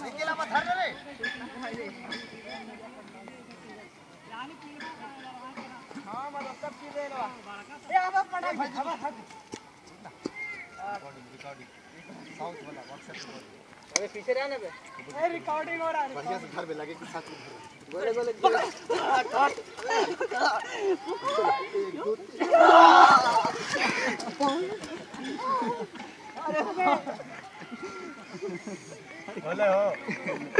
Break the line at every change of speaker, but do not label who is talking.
अकेला मत धर रे हां मतलब सब चीज ले लो ए अब पड़ा भाई खबर खा रिकॉर्डिंग साउथ वाला व्हाट्सएप पे अरे पीछे रहने पे ए रिकॉर्डिंग हो रहा है बढ़िया से घर पे लगे कि साथ गोले गोले काट बोले हो